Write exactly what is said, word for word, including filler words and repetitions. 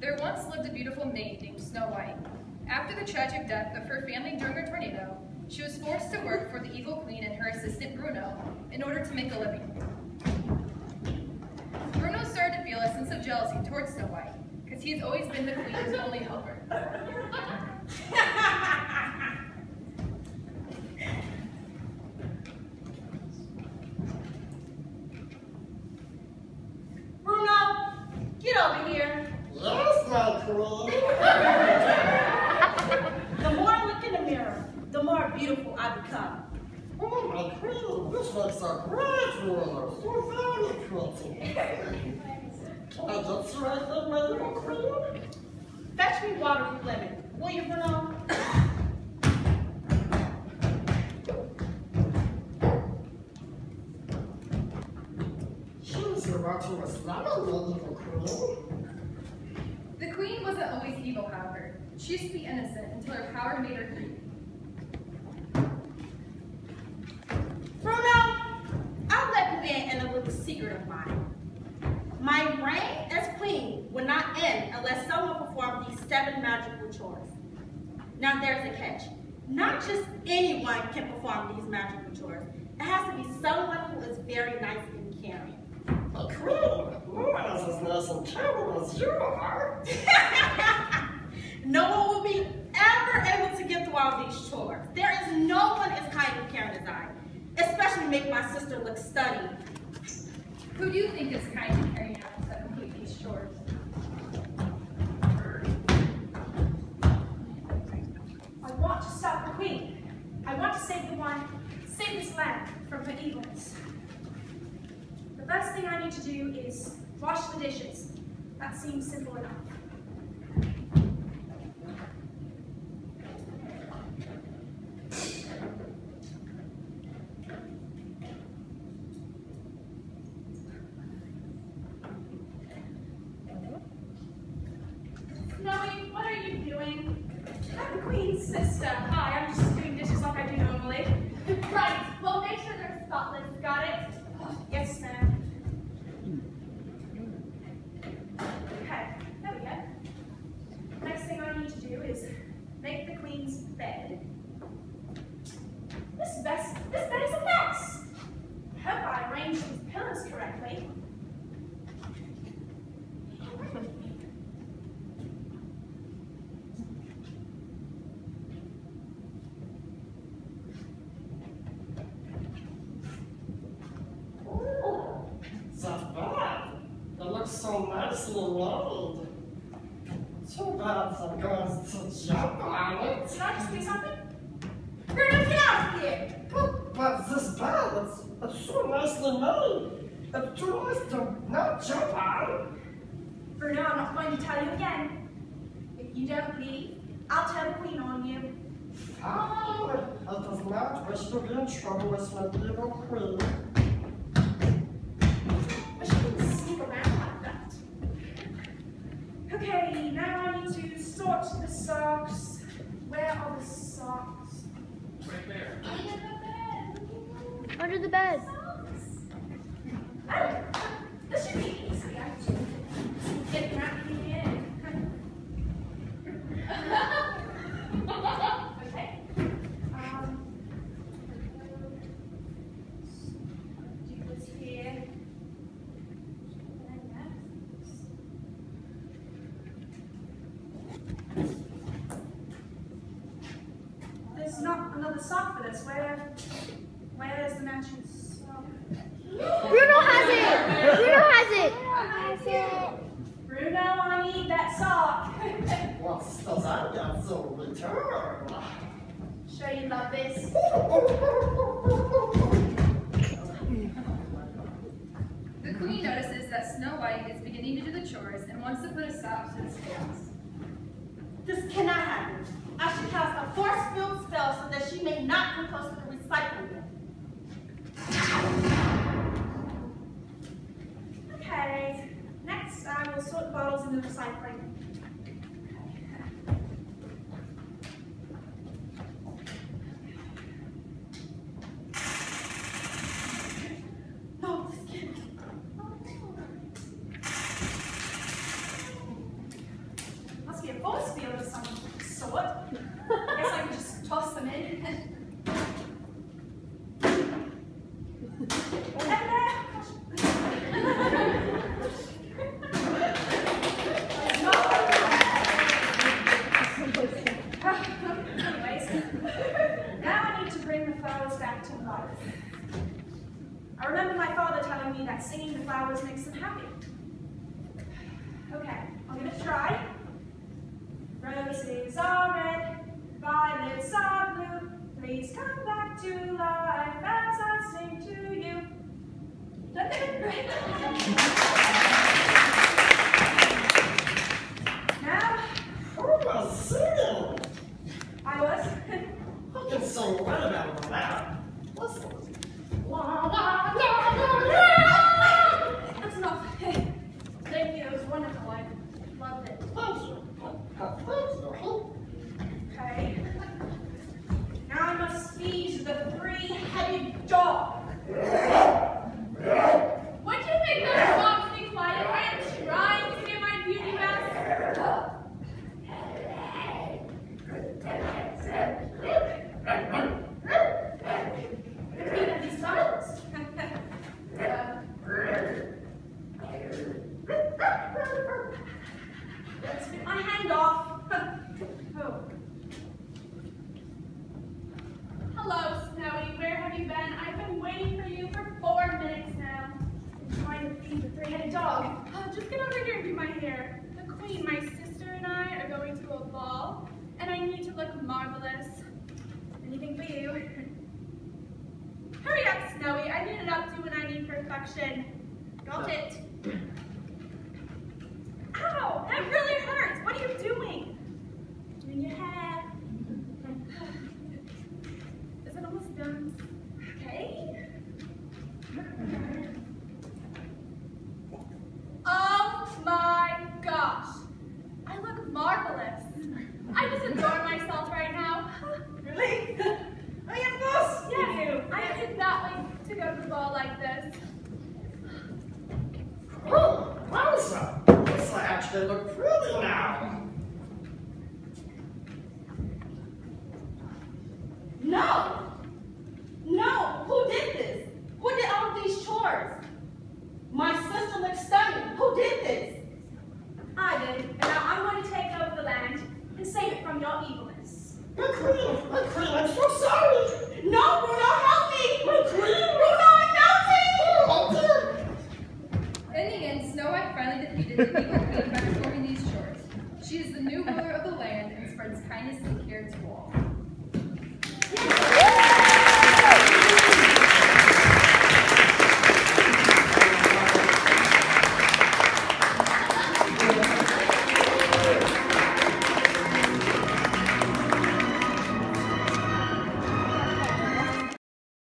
There once lived a beautiful maid named Snow White. After the tragic death of her family during a tornado, she was forced to work for the evil queen and her assistant Bruno in order to make a living. Bruno started to feel a sense of jealousy towards Snow White, because he's always been the queen's only helper. Bruno, get over here. Yes, my queen. The more I look in the mirror, the more beautiful I become. Oh, my queen, this looks so great, Rollie. So very pretty. Can I get you anything, my little queen? Fetch me water from lemon, will you, Bruno? Choose your water was lemon, my little queen. The queen wasn't always evil, however. She used to be innocent until her power made her greedy. Bruno, I'll let you in in a little secret of mine. My reign as queen will not end unless someone performs these seven magical chores. Now there's a catch. Not just anyone can perform these magical chores. It has to be someone who is very nice and caring. A queen? No one is as nice and caring as you are. No one will be ever able to get through all these chores. There is no one as kind and caring as I, especially make my sister look stunning. Who do you think is kind and caring enough to complete these chores? I want to stop the queen. I want to save the one, save this land from her evils. The first thing I need to do is wash the dishes. That seems simple enough. Snowy, what are you doing? I'm the queen's sister. Hi, I'm just doing dishes like I do normally. Right, well make sure they're spotless, got it? Yes, ma'am. Okay, there we go. Next thing I need to do is make the queen's bed. This bed, this bed is a mess. I hope I arranged these pillows correctly. So nicely made. Too bad I'm going to jump on it. Did I just do something? Bruno, get out of here! But, but this bed, it's, it's so nicely made. It's too nice to not jump on. Bruno, I'm not going to tell you again. If you don't leave, I'll tell the queen on you. Fine. I does not wish to be in trouble with my evil queen. But she didn't sneak around like that. Okay, now I need to sort the socks. Where are the socks? Right there. Under the bed. Under the bed. Socks. Oh, this should be easy, actually. Get wrapping in. Okay. Um, do this here. There's not another sock for this. Where, where's the matching sock? Bruno has it! Bruno has it! Bruno, I need that sock. What's does I got so return? Sure you love this. The queen notices that Snow White is beginning to do the chores and wants to put a stop to this chaos. This cannot happen. I should cast a force-filled spell so that she may not come close to the recycling bin. Okay, next I will sort the bottles in the recycling. No, this can't be. remember my father telling me that singing the flowers makes them happy. Okay, I'm gonna try. Roses are red, violets are blue. Please come back to life as I sing to you. Now, Who was singing? I was. I can sing right about that. Listen. That's enough. Thank you, it was wonderful. I loved it. Okay. Now I must feed the three-headed dog. What do you think those dogs be quiet? I am trying to get my beauty rest. Feed of these dogs. Let's get my hand off. Oh. Hello, Snowy. Where have you been? I've been waiting for you for four minutes now. I'm trying to feed the three-headed dog. Oh, just get over here and do my hair. The Queen, my sister, and I are going to a ball, and I need to look marvelous. Anything for you? Hurry up, Snowy. I need an updo and I need perfection. Got it. Ow! That really hurts. What are you doing? Doing your hair. Is it almost done? Okay. Oh my gosh. I look marvelous. I just adore myself right now. Really? Oh, yeah, of course. Yes, You do. I did not like to go to the ball like this. Oh, Rosa! This actually look pretty now. No,